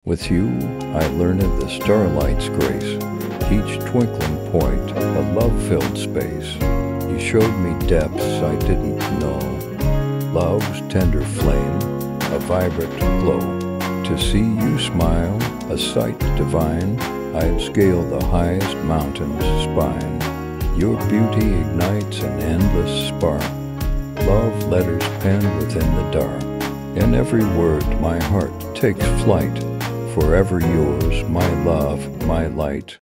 With you, I learned the starlight's grace, each twinkling point a love-filled space. You showed me depths I didn't know, love's tender flame, a vibrant glow. To see you smile, a sight divine, I'd scale the highest mountain's spine. Your beauty ignites an endless spark, love letters penned within the dark. In every word my heart takes flight, forever yours, my love, my light.